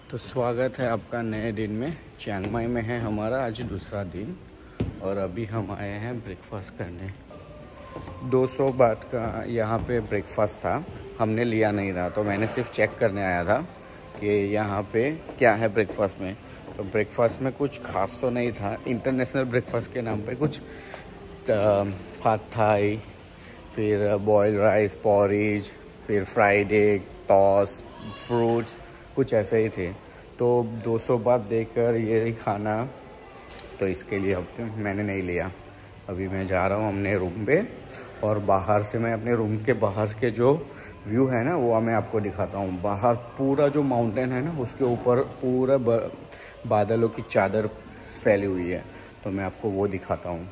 तो स्वागत है आपका नए दिन में। चियांग माई में है हमारा आज दूसरा दिन और अभी हम आए हैं ब्रेकफास्ट करने। 200 बात का यहाँ पे ब्रेकफास्ट था, हमने लिया नहीं था तो मैंने सिर्फ चेक करने आया था कि यहाँ पे क्या है ब्रेकफास्ट में। तो ब्रेकफास्ट में कुछ खास तो नहीं था, इंटरनेशनल ब्रेकफास्ट के नाम पे कुछ पाद थाई, फिर बॉइल्ड राइस, पॉरिज, फिर फ्राइड एग, टॉस, फ्रूट्स, कुछ ऐसे ही थे। तो 200 बात देकर ये खाना, तो इसके लिए अब मैंने नहीं लिया। अभी मैं जा रहा हूँ अपने रूम पे और बाहर से मैं अपने रूम के बाहर के जो व्यू है ना वो मैं आपको दिखाता हूँ। बाहर पूरा जो माउंटेन है ना उसके ऊपर पूरा बादलों की चादर फैली हुई है, तो मैं आपको वो दिखाता हूँ।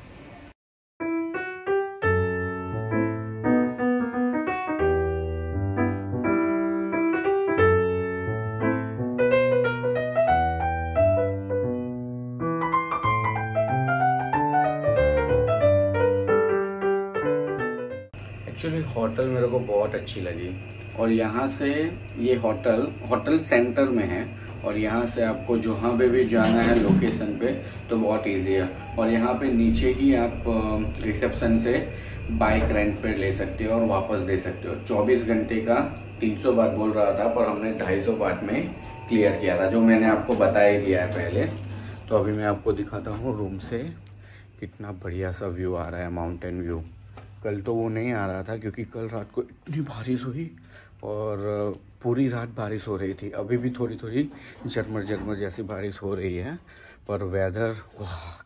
एक्चुअली होटल मेरे को बहुत अच्छी लगी और यहाँ से ये होटल सेंटर में है और यहाँ से आपको जहाँ पे भी जाना है लोकेशन पे तो बहुत इजी है। और यहाँ पे नीचे ही आप रिसेप्शन से बाइक रेंट पे ले सकते हो और वापस दे सकते हो। 24 घंटे का 300 बात बोल रहा था पर हमने 250 बात में क्लियर किया था, जो मैंने आपको बता ही दिया है पहले। तो अभी मैं आपको दिखाता हूँ रूम से कितना बढ़िया सा व्यू आ रहा है, माउंटेन व्यू। कल तो वो नहीं आ रहा था क्योंकि कल रात को इतनी बारिश हुई और पूरी रात बारिश हो रही थी। अभी भी थोड़ी थोड़ी झरमर जैसी बारिश हो रही है, पर वेदर वाह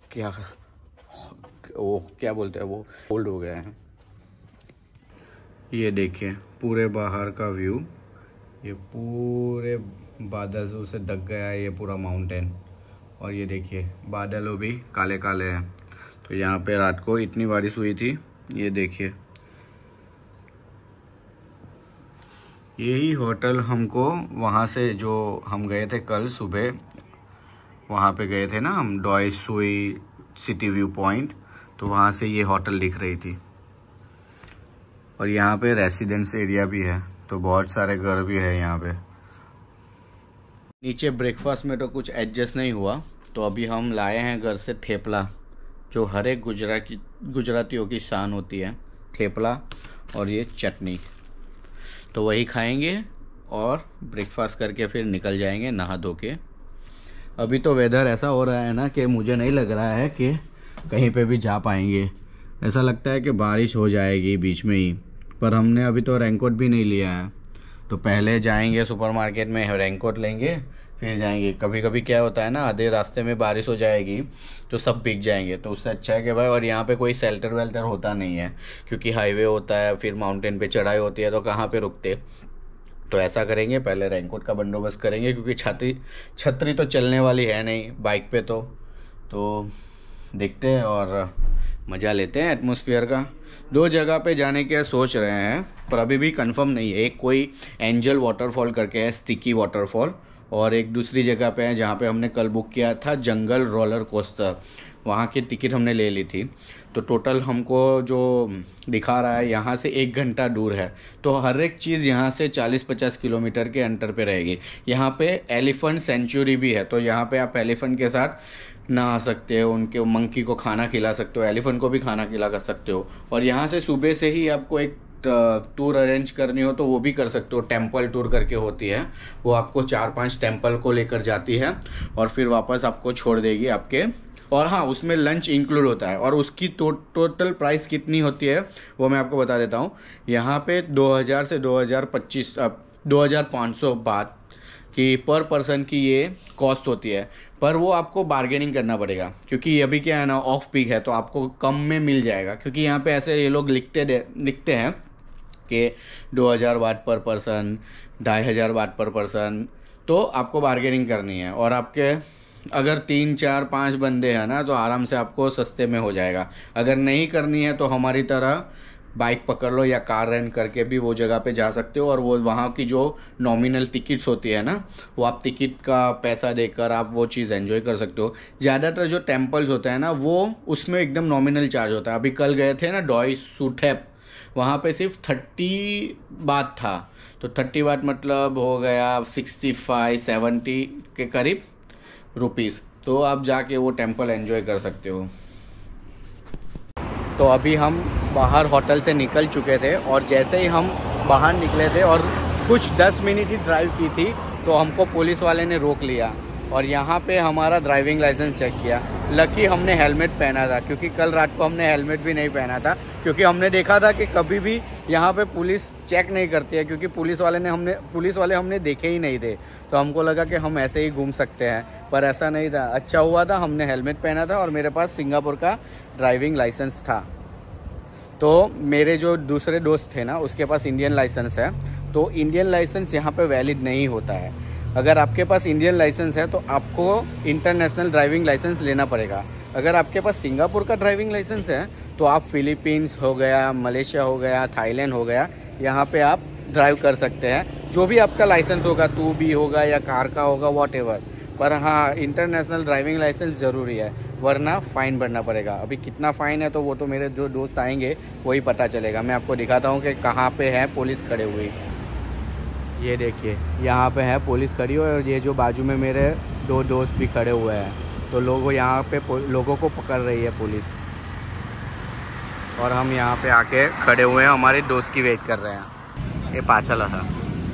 क्या बोलते हैं वो कोल्ड हो गया है। ये देखिए पूरे बाहर का व्यू, ये पूरे बादलों से ढक गया है ये पूरा माउंटेन। और ये देखिए बादलों भी काले काले हैं। तो यहाँ पे रात को इतनी बारिश हुई थी, ये देखिए। यही होटल हमको वहाँ से जो हम गए थे कल सुबह, वहाँ पे गए थे ना हम डॉय सुई सिटी व्यू पॉइंट, तो वहाँ से ये होटल दिख रही थी। और यहाँ पे रेसिडेंस एरिया भी है, तो बहुत सारे घर भी है यहाँ पे। नीचे ब्रेकफास्ट में तो कुछ एडजस्ट नहीं हुआ, तो अभी हम लाए हैं घर से थेपला, जो हर एक गुजरातियों की शान होती है, थेपला और ये चटनी। तो वही खाएंगे और ब्रेकफास्ट करके फिर निकल जाएंगे नहा धो के। अभी तो वेदर ऐसा हो रहा है ना कि मुझे नहीं लग रहा है कि कहीं पे भी जा पाएंगे। ऐसा लगता है कि बारिश हो जाएगी बीच में ही। पर हमने अभी तो रेनकोट भी नहीं लिया है, तो पहले जाएंगे सुपरमार्केट में रेनकोट लेंगे फिर जाएंगे। कभी कभी क्या होता है ना, आधे रास्ते में बारिश हो जाएगी तो सब भीग जाएंगे, तो उससे अच्छा है कि भाई, और यहाँ पे कोई शेल्टर वेल्टर होता नहीं है क्योंकि हाईवे होता है, फिर माउंटेन पे चढ़ाई होती है, तो कहाँ पे रुकते। तो ऐसा करेंगे, पहले रेनकोट का बंदोबस्त करेंगे क्योंकि छतरी तो चलने वाली है नहीं बाइक पे। तो देखते हैं और मज़ा लेते हैं एटमॉस्फेयर का। 2 जगह पे जाने के सोच रहे हैं पर अभी भी कंफर्म नहीं है। एक कोई एंजल वाटरफॉल करके है, स्टिकी वाटरफॉल, और एक दूसरी जगह पे है जहाँ पे हमने कल बुक किया था जंगल रोलर कोस्टर, वहाँ की टिकट हमने ले ली थी। तो टोटल हमको जो दिखा रहा है यहाँ से 1 घंटा दूर है, तो हर एक चीज़ यहाँ से 40-50 किलोमीटर के अंतर पे रहेगी। यहाँ पे एलिफेंट सेंचुरी भी है, तो यहाँ पे आप एलिफेंट के साथ नहा सकते हो, उनके मंकी को खाना खिला सकते हो, एलिफेंट को भी खाना खिला कर सकते हो। और यहाँ से सुबह से ही आपको एक टूर अरेंज करनी हो तो वो भी कर सकते हो। टेंपल टूर करके होती है, वो आपको 4-5 टेंपल को लेकर जाती है और फिर वापस आपको छोड़ देगी आपके। और हाँ, उसमें लंच इंक्लूड होता है और उसकी टोटल प्राइस कितनी होती है वो मैं आपको बता देता हूँ। यहाँ पे 2000 से 2500 बात की पर पर्सन की ये कॉस्ट होती है, पर वो आपको बार्गेनिंग करना पड़ेगा क्योंकि अभी क्या है ना, ऑफ पीक है, तो आपको कम में मिल जाएगा। क्योंकि यहाँ पे ऐसे ये लोग लिखते हैं कि 2000 बात पर पर्सन, 2500 बात पर पर्सन, तो आपको बार्गेनिंग करनी है। और आपके अगर 3, 4, 5 बंदे हैं ना तो आराम से आपको सस्ते में हो जाएगा। अगर नहीं करनी है तो हमारी तरह बाइक पकड़ लो या कार रेंट करके भी वो जगह पे जा सकते हो। और वो वहाँ की जो नॉमिनल टिकट्स होती है ना, वो आप टिकट का पैसा देकर आप वो चीज़ एंजॉय कर सकते हो। ज़्यादातर जो टेम्पल्स होता है ना वो उसमें एकदम नॉमिनल चार्ज होता है। अभी कल गए थे ना डॉय सुथेप, वहाँ पे सिर्फ 30 बात था। तो 30 बात मतलब हो गया 65-70 के करीब रुपीज़। तो आप जाके वो टेम्पल एंजॉय कर सकते हो। तो अभी हम बाहर होटल से निकल चुके थे और जैसे ही हम बाहर निकले थे और कुछ 10 मिनट ही ड्राइव की थी तो हमको पुलिस वाले ने रोक लिया और यहाँ पे हमारा ड्राइविंग लाइसेंस चेक किया। लकी हमने हेलमेट पहना था, क्योंकि कल रात को हमने हेलमेट भी नहीं पहना था, क्योंकि हमने देखा था कि कभी भी यहाँ पे पुलिस चेक नहीं करती है, क्योंकि पुलिस वाले हमने देखे ही नहीं थे। तो हमको लगा कि हम ऐसे ही घूम सकते हैं, पर ऐसा नहीं था। अच्छा हुआ था हमने हेलमेट पहना था और मेरे पास सिंगापुर का ड्राइविंग लाइसेंस था। तो मेरे जो दूसरे दोस्त थे ना, उसके पास इंडियन लाइसेंस है, तो इंडियन लाइसेंस यहाँ पे वैलिड नहीं होता है। अगर आपके पास इंडियन लाइसेंस है तो आपको इंटरनेशनल ड्राइविंग लाइसेंस लेना पड़ेगा। अगर आपके पास सिंगापुर का ड्राइविंग लाइसेंस है तो आप फिलीपींस हो गया, मलेशिया हो गया, थाईलैंड हो गया, यहाँ पे आप ड्राइव कर सकते हैं। जो भी आपका लाइसेंस होगा, 2B होगा या कार का होगा, वॉटएवर। पर हाँ, इंटरनेशनल ड्राइविंग लाइसेंस ज़रूरी है, वरना फ़ाइन भरना पड़ेगा। अभी कितना फ़ाइन है तो वो तो मेरे जो दोस्त आएंगे वही पता चलेगा। मैं आपको दिखाता हूँ कि कहाँ पे है पुलिस खड़े हुई। ये देखिए, यहाँ पे है पुलिस खड़ी हुई और ये जो बाजू में मेरे 2 दोस्त भी खड़े हुए हैं। तो लोगों यहाँ पे लोगों को पकड़ रही है पुलिस और हम यहाँ पे आके खड़े हुए हैं, हमारे दोस्त की वेट कर रहे हैं। ये पाछला था।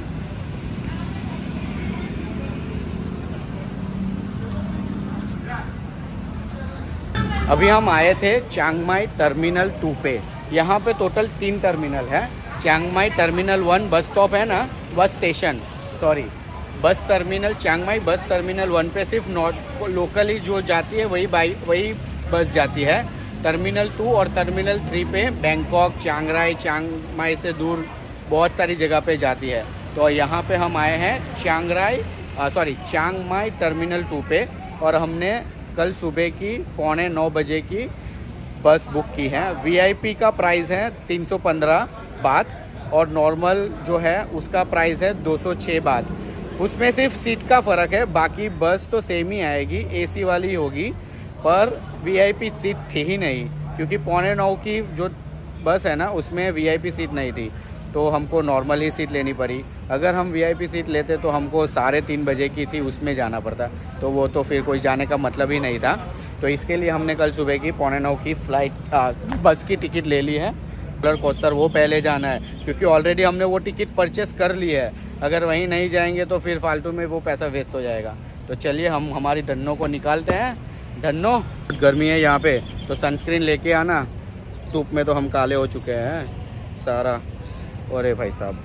अभी हम आए थे चियांग माई टर्मिनल 2 पे। यहाँ पे टोटल 3 टर्मिनल है। Chiang Mai terminal 1 bus stop है ना, bus station, sorry bus terminal Chiang Mai bus terminal 1 पे सिर्फ लोकली जो जाती है वही बस जाती है। टर्मिनल 2 और टर्मिनल 3 पे Bangkok, Chiang Rai, Chiang Mai से दूर बहुत सारी जगह पे जाती है। तो यहाँ पे हम आए हैं चियांग माई टर्मिनल 2 पे और हमने कल सुबह की 8:45 बजे की बस बुक की है। VIP का प्राइस है 315 बात और नॉर्मल जो है उसका प्राइस है 206 बात। उसमें सिर्फ सीट का फ़र्क है, बाकी बस तो सेम ही आएगी, AC वाली होगी। पर VIP सीट थी ही नहीं, क्योंकि 8:45 की जो बस है ना उसमें VIP सीट नहीं थी, तो हमको नॉर्मल ही सीट लेनी पड़ी। अगर हम VIP सीट लेते तो हमको 3:30 बजे की थी, उसमें जाना पड़ता, तो वो तो फिर कोई जाने का मतलब ही नहीं था। तो इसके लिए हमने कल सुबह की 8:45 की बस की टिकट ले ली है। रोलर कोस्टर वो पहले जाना है, क्योंकि ऑलरेडी हमने वो टिकट परचेस कर ली है। अगर वहीं नहीं जाएंगे तो फिर फालतू में वो पैसा वेस्ट हो जाएगा। तो चलिए हम हमारी धन्नो को निकालते हैं। धन्नो, गर्मी है यहाँ पे तो सनस्क्रीन लेके आना, धूप में तो हम काले हो चुके हैं सारा। अरे भाई साहब,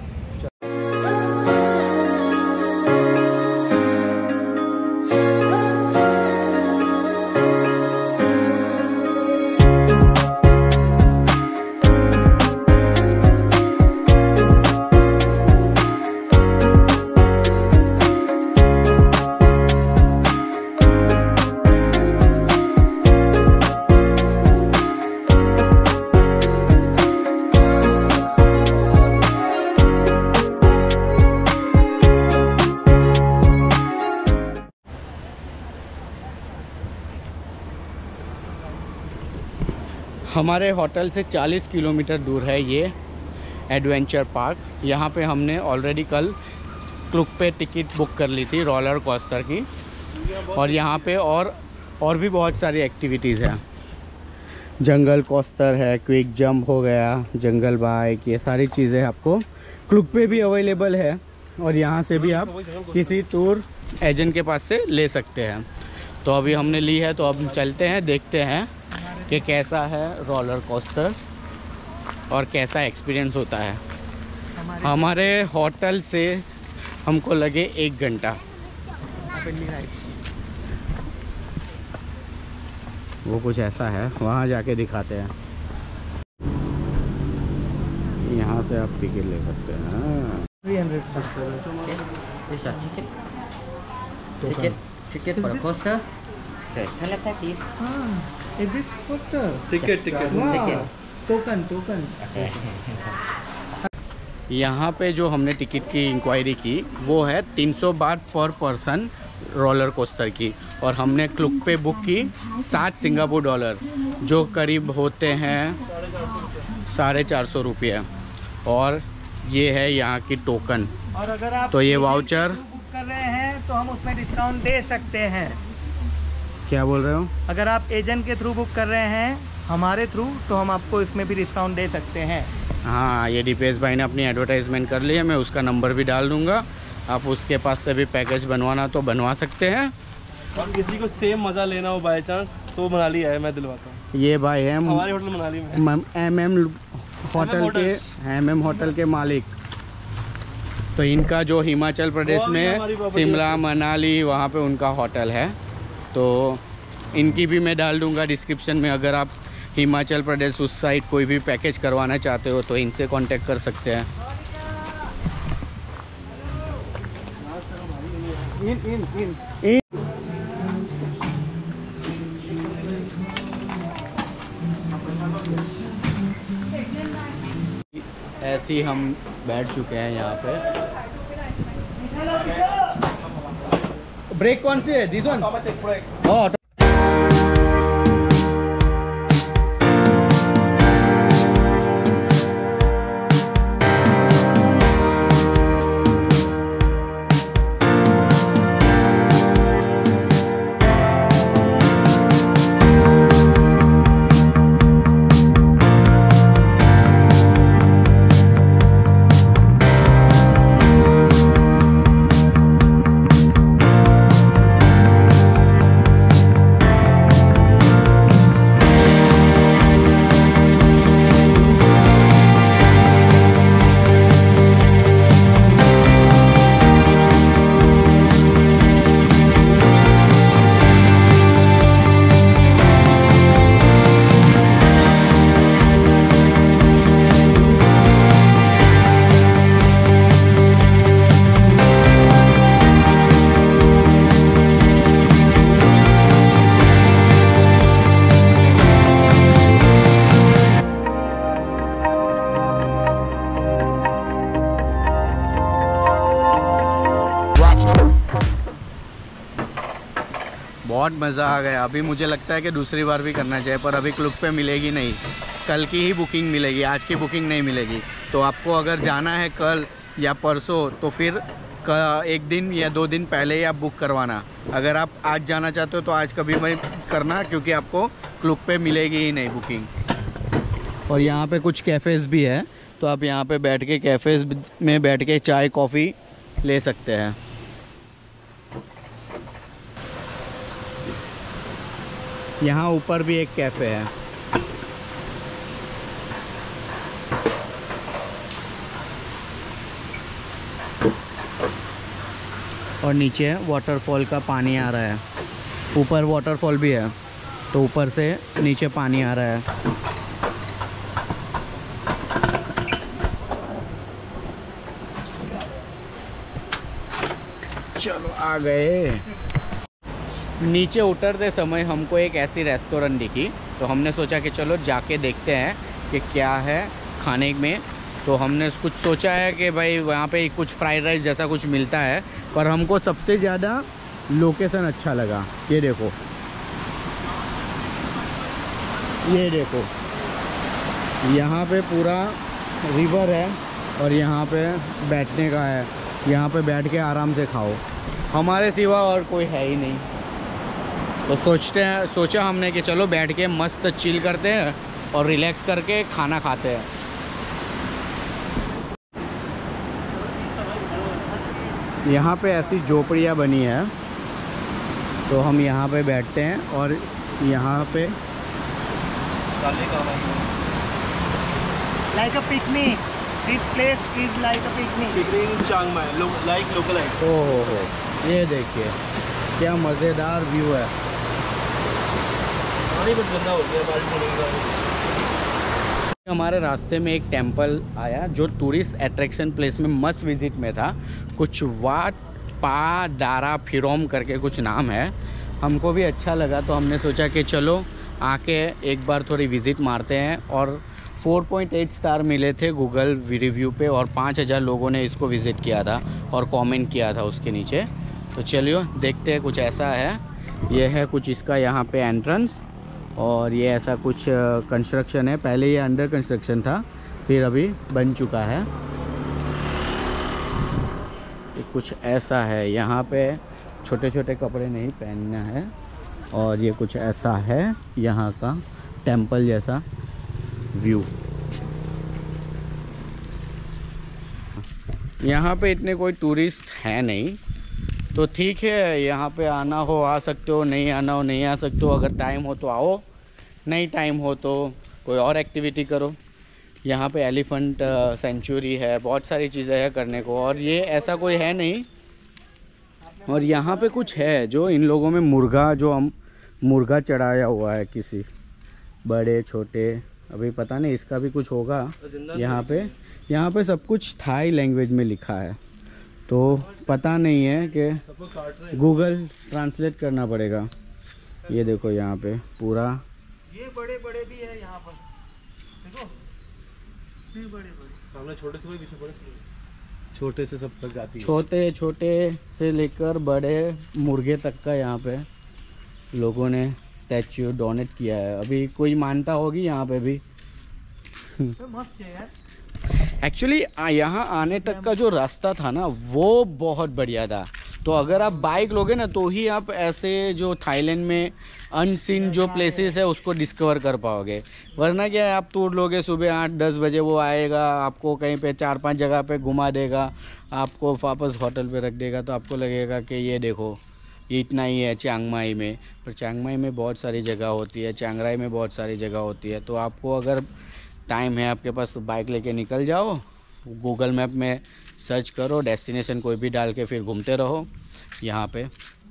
हमारे होटल से 40 किलोमीटर दूर है ये एडवेंचर पार्क। यहाँ पे हमने ऑलरेडी कल क्लुक पे टिकट बुक कर ली थी रोलर कोस्टर की, और यहाँ पे और भी बहुत सारी एक्टिविटीज़ हैं। जंगल कोस्टर है, क्विक जंप हो गया, जंगल बाइक, ये सारी चीज़ें आपको क्लुक पे भी अवेलेबल है और यहाँ से भी आप किसी टूर एजेंट के पास से ले सकते हैं। तो अभी हमने ली है, तो अब चलते हैं, देखते हैं कि कैसा है रोलर कोस्टर और कैसा एक्सपीरियंस होता है। हमारे होटल से हमको लगे 1 घंटा। वो कुछ ऐसा है, वहाँ जाके दिखाते हैं। यहाँ से आप टिकट ले सकते हैं। 300 ticket for the coaster. Okay, turn left side please. Is this coaster? Ticket. Ticket. Token. यहाँ पे जो हमने टिकट की इंक्वायरी की वो है 300 बात पर पर्सन रोलर कोस्टर की, और हमने क्लुक पे बुक की $60 सिंगापुर, जो करीब होते हैं 450 रुपये। और ये है यहाँ की टोकन। और अगर आप तो ये वाउचर बुक कर रहे हैं तो हम उसमें डिस्काउंट दे सकते हैं। क्या बोल रहे हो? अगर आप एजेंट के थ्रू बुक कर रहे हैं हमारे थ्रू, तो हम आपको इसमें भी डिस्काउंट दे सकते हैं। हाँ, ये दीपेश भाई ने अपनी एडवर्टाइजमेंट कर ली है, मैं उसका नंबर भी डाल दूंगा। आप उसके पास से भी पैकेज बनवाना तो बनवा सकते हैं। और किसी को सेम मज़ा लेना हो बाय चांस तो मनाली है, मैं दिलवाता हूँ। ये भाई है हमारे होटल मनाली में MM होटल के मालिक। तो इनका जो हिमाचल प्रदेश में शिमला मनाली वहाँ पे उनका होटल है, तो इनकी भी मैं डाल दूंगा डिस्क्रिप्शन में। अगर आप हिमाचल प्रदेश उस साइड कोई भी पैकेज करवाना चाहते हो तो इनसे कांटेक्ट कर सकते हैं। ऐसे ही हम बैठ चुके हैं यहाँ पे। ब्रेक कौन सी है? This one? ओह, बहुत मज़ा आ गया। अभी मुझे लगता है कि दूसरी बार भी करना चाहिए, पर अभी क्लुक पे मिलेगी नहीं, कल की ही बुकिंग मिलेगी, आज की बुकिंग नहीं मिलेगी। तो आपको अगर जाना है कल या परसों तो फिर एक दिन या 2 दिन पहले ही आप बुक करवाना। अगर आप आज जाना चाहते हो तो आज कभी भी करना, क्योंकि आपको क्लुक पे मिलेगी ही नहीं बुकिंग। और यहाँ पे कुछ कैफ़ेज़ भी है, तो आप यहाँ पे बैठ के कैफ़ेज़ में बैठ के चाय कॉफ़ी ले सकते हैं। यहाँ ऊपर भी एक कैफ़े है। और नीचे वाटरफॉल का पानी आ रहा है। ऊपर वाटरफॉल भी है, तो ऊपर से नीचे पानी आ रहा है। चलो आ गए। नीचे उतरते समय हमको एक ऐसी रेस्टोरेंट दिखी, तो हमने सोचा कि चलो जाके देखते हैं कि क्या है खाने में। तो हमने कुछ सोचा है कि भाई वहाँ पे कुछ फ्राइड राइस जैसा कुछ मिलता है, पर हमको सबसे ज़्यादा लोकेशन अच्छा लगा। ये देखो, ये देखो, यहाँ पे पूरा रिवर है और यहाँ पे बैठने का है। यहाँ पे बैठ के आराम से खाओ, हमारे सिवा और कोई है ही नहीं। तो सोचा हमने कि चलो बैठ के मस्त चिल करते हैं और रिलैक्स करके खाना खाते हैं। यहाँ पे ऐसी झोपड़ियाँ बनी है, तो हम यहाँ पे बैठते हैं और यहाँ पे like a picnic, this place is like a picnic. Picnic in Chiang Mai, like local है। ओहो, ये देखिए क्या मज़ेदार व्यू है। पानी बहुत गंदा हो गया बारिश होने के बाद। हमारे रास्ते में एक टेंपल आया जो टूरिस्ट अट्रैक्शन प्लेस में मस्ट विजिट में था। कुछ वाट पा दारा फिरोम करके कुछ नाम है। हमको भी अच्छा लगा, तो हमने सोचा कि चलो आके एक बार थोड़ी विज़िट मारते हैं। और 4.8 स्टार मिले थे गूगल रिव्यू पे, और 5000 लोगों ने इसको विज़िट किया था और कमेंट किया था उसके नीचे। तो चलिए देखते हैं, कुछ ऐसा है। यह है कुछ इसका यहाँ पे एंट्रेंस, और ये ऐसा कुछ कंस्ट्रक्शन है। पहले ये अंडर कंस्ट्रक्शन था, फिर अभी बन चुका है। ये कुछ ऐसा है, यहाँ पे छोटे छोटे कपड़े नहीं पहनना है। और ये कुछ ऐसा है यहाँ का टेंपल जैसा व्यू। यहाँ पे इतने कोई टूरिस्ट है नहीं, तो ठीक है, यहाँ पे आना हो आ सकते हो, नहीं आना हो नहीं आ सकते हो। अगर टाइम हो तो आओ, नहीं टाइम हो तो कोई और एक्टिविटी करो। यहाँ पे एलिफेंट सेंचुरी है, बहुत सारी चीज़ें हैं करने को। और ये ऐसा कोई है नहीं। और यहाँ पे कुछ है जो इन लोगों में मुर्गा, जो हम मुर्गा चढ़ाया हुआ है किसी, बड़े छोटे, अभी पता नहीं इसका भी कुछ होगा। यहाँ पे सब कुछ थाई लैंग्वेज में लिखा है, तो पता नहीं है कि गूगल ट्रांसलेट करना पड़ेगा। ये देखो यहाँ पे पूरा, ये बड़े बड़े भी है यहाँ पर, देखो ये बड़े बड़े, सामने छोटे से पीछे बड़े से, छोटे से सब तक जाती है। छोटे छोटे से लेकर बड़े मुर्गे तक का यहाँ पे लोगों ने स्टैच्यू डोनेट किया है। अभी कोई मानता होगी यहाँ पे भी। मस्त है यार। एक्चुअली यहाँ आने तक का जो रास्ता था ना वो बहुत बढ़िया था। तो अगर आप बाइक लोगे ना तो ही आप ऐसे जो थाईलैंड में अनसीन जो प्लेसेस है उसको डिस्कवर कर पाओगे। वरना क्या है, आप टूर लोगे सुबह 8-10 बजे, वो आएगा आपको कहीं पे 4-5 जगह पे घुमा देगा, आपको वापस होटल पे रख देगा, तो आपको लगेगा कि ये देखो ये इतना ही है चियांग माई में। पर चियांग माई में बहुत सारी जगह होती है, चियांग राई में बहुत सारी जगह होती है। तो आपको अगर टाइम है आपके पास तो बाइक लेके निकल जाओ, गूगल मैप में सर्च करो, डेस्टिनेशन कोई भी डाल के फिर घूमते रहो यहाँ पे।